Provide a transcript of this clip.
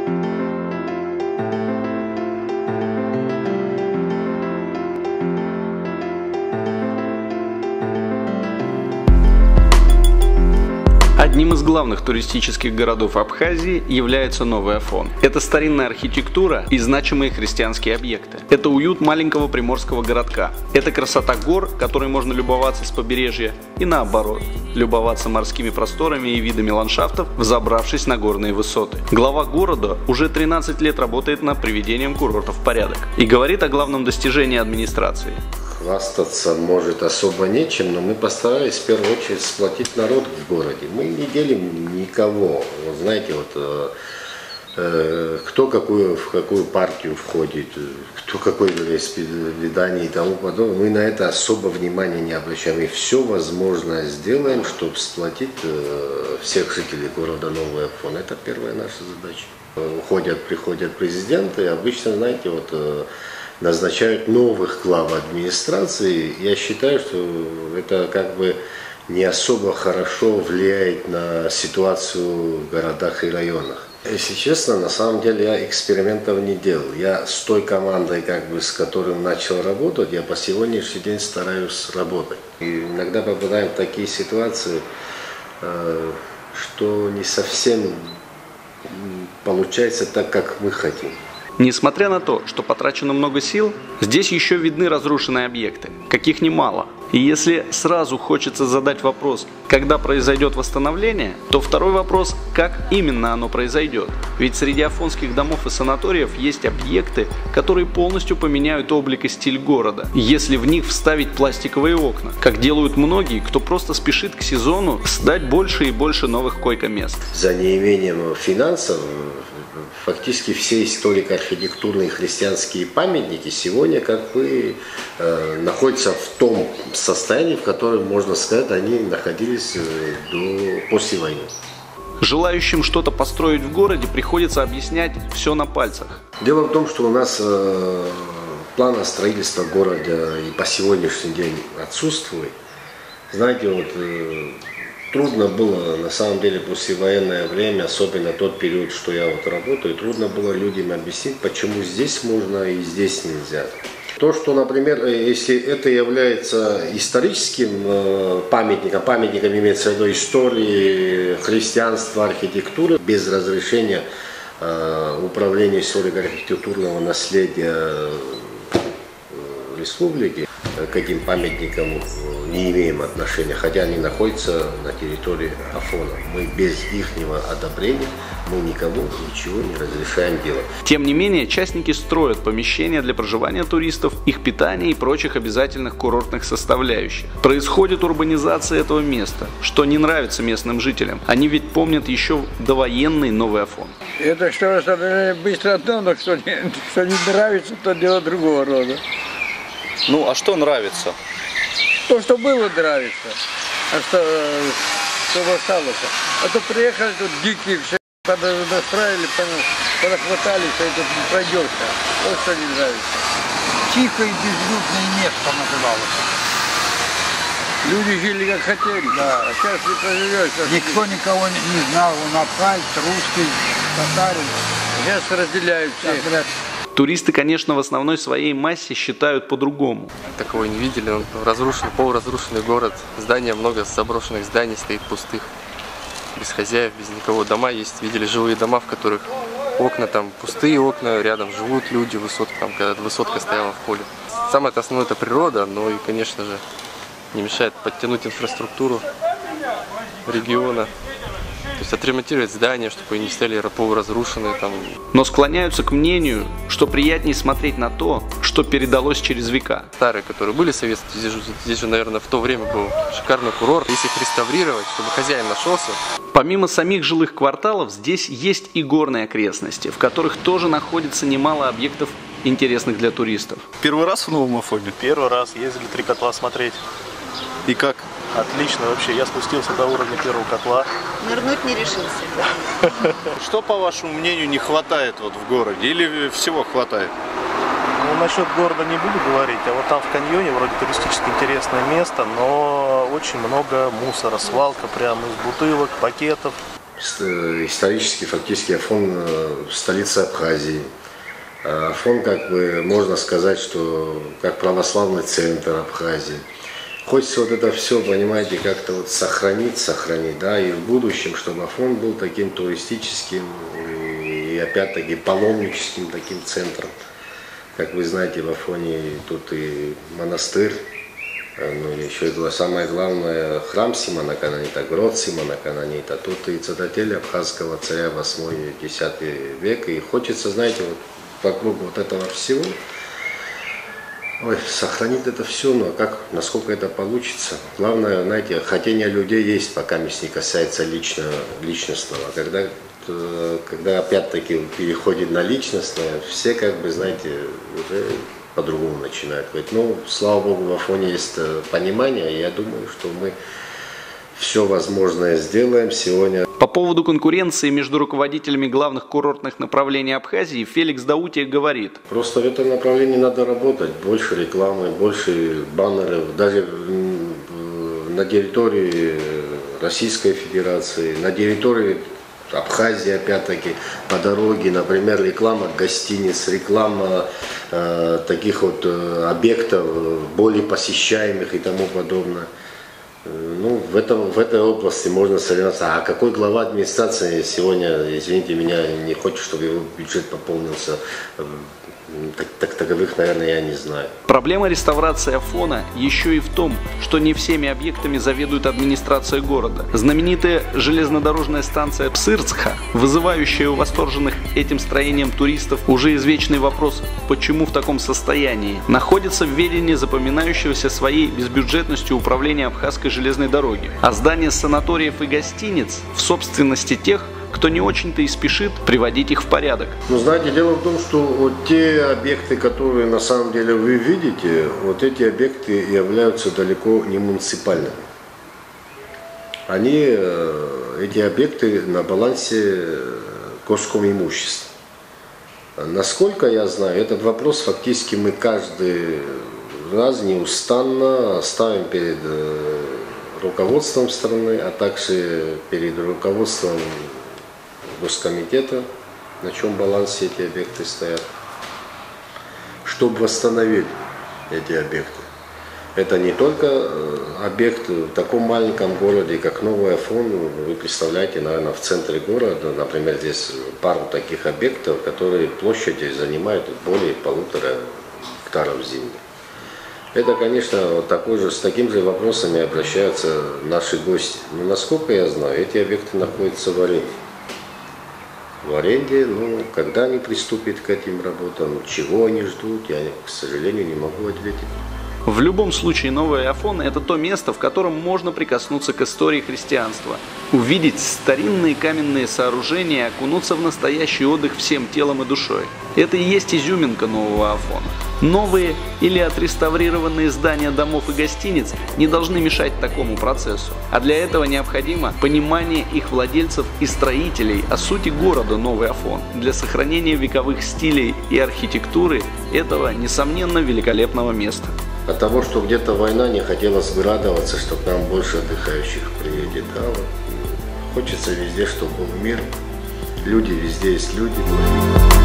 Одним из главных туристических городов Абхазии является Новый Афон. Это старинная архитектура и значимые христианские объекты. Это уют маленького приморского городка. Это красота гор, которой можно любоваться с побережья, и наоборот, любоваться морскими просторами и видами ландшафтов, взобравшись на горные высоты. Глава города уже 13 лет работает над приведением курорта в порядок и говорит о главном достижении администрации. Хвастаться может особо нечем, но мы постарались в первую очередь сплотить народ в городе. Мы не делим никого. Вот знаете, кто в какую партию входит, кто какое вероисповедание и тому подобное. Мы на это особо внимания не обращаем. И все возможное сделаем, чтобы сплотить всех жителей города Новый Афон. Это первая наша задача. Приходят президенты, обычно, знаете, назначают новых глав администрации. Я считаю, что это как бы не особо хорошо влияет на ситуацию в городах и районах. Если честно, на самом деле я экспериментов не делал. Я с той командой, с которой начал работать, я по сегодняшний день стараюсь работать. И иногда попадаем в такие ситуации, что не совсем получается так, как мы хотим. Несмотря на то, что потрачено много сил, здесь еще видны разрушенные объекты, каких немало. И если сразу хочется задать вопрос, когда произойдет восстановление, то второй вопрос, как именно оно произойдет. Ведь среди афонских домов и санаториев есть объекты, которые полностью поменяют облик и стиль города, если в них вставить пластиковые окна, как делают многие, кто просто спешит к сезону сдать больше и больше новых койко-мест. За неимением финансов фактически все историко-архитектурные христианские памятники сегодня находятся в том состоянии, в котором, можно сказать, они находились после войны. Желающим что-то построить в городе приходится объяснять все на пальцах. Дело в том, что у нас плана строительства города и по сегодняшний день отсутствует. Знаете, трудно было, на самом деле, послевоенное время, особенно тот период, что я работаю, трудно было людям объяснить, почему здесь можно и здесь нельзя. То, что, например, если это является историческим памятником имеется в виду истории, христианства, архитектуры, без разрешения управления историко-архитектурного наследия республики, к этим памятникам не имеем отношения, хотя они находятся на территории Афона. Мы без ихнего одобрения, мы никому ничего не разрешаем делать. Тем не менее, частники строят помещения для проживания туристов, их питания и прочих обязательных курортных составляющих. Происходит урбанизация этого места, что не нравится местным жителям. Они ведь помнят еще довоенный Новый Афон. Это что быстро одно, но что не нравится, то дело другого рода. Ну, а что нравится? То, что было, нравится, а что осталось. А то приехали тут дикие, все настраивали, подохватались, а тут не пройдешься. Вот что не нравится. Тихо и безлюдное место называлось. Люди жили как хотели, да, а сейчас не проживешь. Никто никого не знал, он абхазец, русский, татарин. Сейчас разделяют всех. Туристы, конечно, в основной своей массе считают по-другому. Такого не видели, он разрушен, полуразрушенный город, здания, много заброшенных зданий стоит пустых, без хозяев, без никого. Дома есть, видели жилые дома, в которых окна там пустые окна, рядом живут люди, высотка, там, когда высотка стояла в поле. Самое основное это природа, но и, конечно же, не мешает подтянуть инфраструктуру региона. То есть отремонтировать здания, чтобы они не стояли полуразрушенные. Но склоняются к мнению, что приятнее смотреть на то, что передалось через века. Старые, которые были советские, здесь же, наверное, в то время был шикарный курорт. Если их реставрировать, чтобы хозяин нашелся. Помимо самих жилых кварталов, здесь есть и горные окрестности, в которых тоже находится немало объектов, интересных для туристов. Первый раз в Новом Афоне? Первый раз ездили 3 котла смотреть. И как? Отлично вообще, я спустился до уровня первого котла. Нырнуть не решился. Что, по вашему мнению, не хватает в городе? Или всего хватает? Ну, насчет города не буду говорить, а вот там в каньоне вроде туристически интересное место, но очень много мусора, свалка прямо из бутылок, пакетов. исторически, фактически Афон столица Абхазии. Афон, как бы, можно сказать, что как православный центр Абхазии. Хочется вот это все, понимаете, как-то вот сохранить, да, и в будущем, чтобы Афон был таким туристическим и опять-таки паломническим таким центром. Как вы знаете, в Афоне тут и монастырь, ну еще и самое главное храм Симона Канонита, грот Симона Канонита, тут и цитадель абхазского царя 8-10 век, и хочется, знаете, вот вокруг вот этого всего, сохранить это все, но насколько это получится. Главное, знаете, хотение людей есть, пока не касается личностного. Когда опять-таки переходит на личностное, все, как бы, знаете, уже по-другому начинают говорить. Ну, слава богу, в Афоне есть понимание, и я думаю, что мы все возможное сделаем сегодня. По поводу конкуренции между руководителями главных курортных направлений Абхазии Феликс Даутия говорит. Просто в этом направлении надо работать. Больше рекламы, больше баннеров. Даже на территории Российской Федерации, на территории Абхазии, опять-таки, по дороге, например, реклама гостиниц, реклама таких вот объектов, более посещаемых и тому подобное. Ну, в этой области можно соревноваться. А какой глава администрации сегодня, извините меня, не хочет, чтобы его бюджет пополнился? Таковых, наверное, я не знаю. Проблема реставрации Афона еще и в том, что не всеми объектами заведует администрация города. Знаменитая железнодорожная станция Псырцха, вызывающая у восторженных этим строением туристов уже извечный вопрос, почему в таком состоянии, находится в ведении запоминающегося своей безбюджетностью управления Абхазской железной дороги. А здания санаториев и гостиниц в собственности тех, кто не очень-то и спешит приводить их в порядок. Ну, знаете, дело в том, что вот те объекты, которые на самом деле вы видите, вот эти объекты являются далеко не муниципальными. Эти объекты на балансе горского имущества. Насколько я знаю, этот вопрос фактически мы каждый раз неустанно ставим перед руководством страны, а также перед руководством Госкомитета, на чем балансе эти объекты стоят, чтобы восстановить эти объекты. Это не только объект в таком маленьком городе, как Новый Афон. Вы представляете, наверное, в центре города, например, здесь пару таких объектов, которые площадью занимают более 1,5 гектаров земли. Это, конечно, с такими же вопросами обращаются наши гости. Но, насколько я знаю, эти объекты находятся в аренде. В аренде, ну, когда они приступят к этим работам, чего они ждут, я, к сожалению, не могу ответить. В любом случае, Новый Афон – это то место, в котором можно прикоснуться к истории христианства, увидеть старинные каменные сооружения и окунуться в настоящий отдых всем телом и душой. Это и есть изюминка Нового Афона. Новые или отреставрированные здания домов и гостиниц не должны мешать такому процессу. А для этого необходимо понимание их владельцев и строителей о сути города Новый Афон для сохранения вековых стилей и архитектуры этого, несомненно, великолепного места. От того, что где-то война, не хотелось бы радоваться, что к нам больше отдыхающих приедет. Да, вот. Хочется везде, чтобы был мир. Люди, везде есть люди.